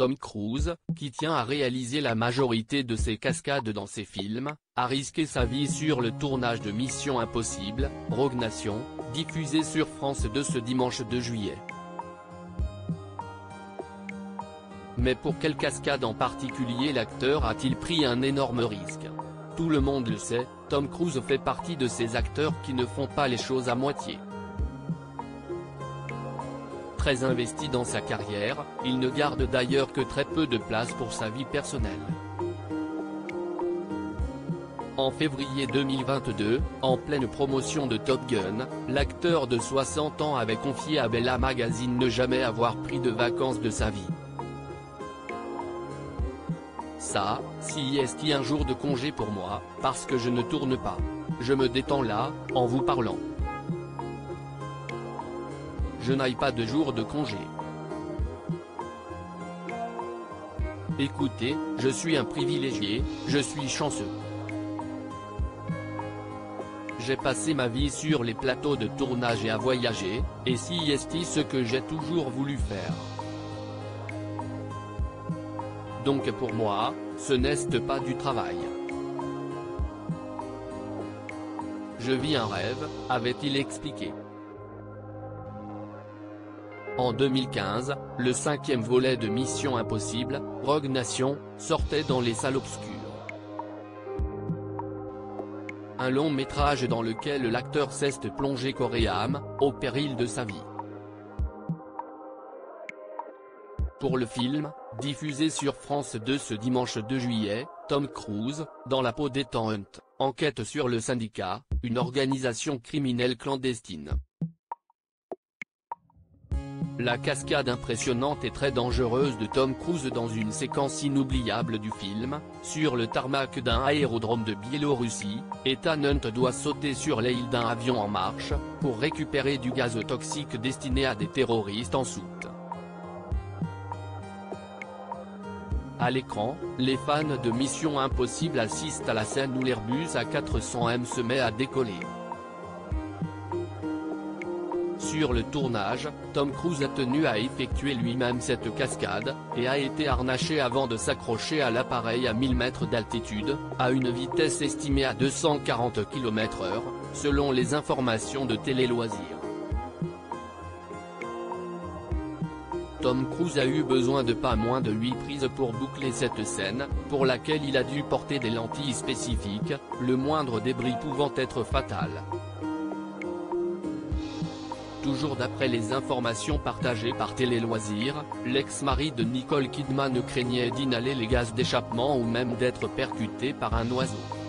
Tom Cruise, qui tient à réaliser la majorité de ses cascades dans ses films, a risqué sa vie sur le tournage de Mission Impossible, Rogue Nation, diffusé sur France 2 ce dimanche 2 juillet. Mais pour quelle cascade en particulier l'acteur a-t-il pris un énorme risque? Tout le monde le sait, Tom Cruise fait partie de ces acteurs qui ne font pas les choses à moitié. Très investi dans sa carrière, il ne garde d'ailleurs que très peu de place pour sa vie personnelle. En février 2022, en pleine promotion de Top Gun, l'acteur de 60 ans avait confié à Bella Magazine ne jamais avoir pris de vacances de sa vie. Ça, si est un jour de congé pour moi, parce que je ne tourne pas. Je me détends là, en vous parlant. Je n'aille pas de jour de congé. Écoutez, je suis un privilégié, je suis chanceux. J'ai passé ma vie sur les plateaux de tournage et à voyager, et si est ce que j'ai toujours voulu faire. Donc pour moi, ce n'est pas du travail. Je vis un rêve, avait-il expliqué. En 2015, le 5e volet de Mission Impossible, Rogue Nation, sortait dans les salles obscures. Un long métrage dans lequel l'acteur s'est plongé corps et âme, au péril de sa vie. Pour le film, diffusé sur France 2 ce dimanche 2 juillet, Tom Cruise, dans la peau d'Ethan Hunt, enquête sur le Syndicat, une organisation criminelle clandestine. La cascade impressionnante et très dangereuse de Tom Cruise dans une séquence inoubliable du film, sur le tarmac d'un aérodrome de Biélorussie, Ethan Hunt doit sauter sur l'aile d'un avion en marche, pour récupérer du gaz toxique destiné à des terroristes en soute. À l'écran, les fans de Mission Impossible assistent à la scène où l'Airbus A400M se met à décoller. Sur le tournage, Tom Cruise a tenu à effectuer lui-même cette cascade, et a été harnaché avant de s'accrocher à l'appareil à 1000 mètres d'altitude, à une vitesse estimée à 240 km/h, selon les informations de Télé Loisirs. Tom Cruise a eu besoin de pas moins de 8 prises pour boucler cette scène, pour laquelle il a dû porter des lentilles spécifiques, le moindre débris pouvant être fatal. Toujours d'après les informations partagées par Télé Loisirs, l'ex-mari de Nicole Kidman craignait d'inhaler les gaz d'échappement ou même d'être percuté par un oiseau.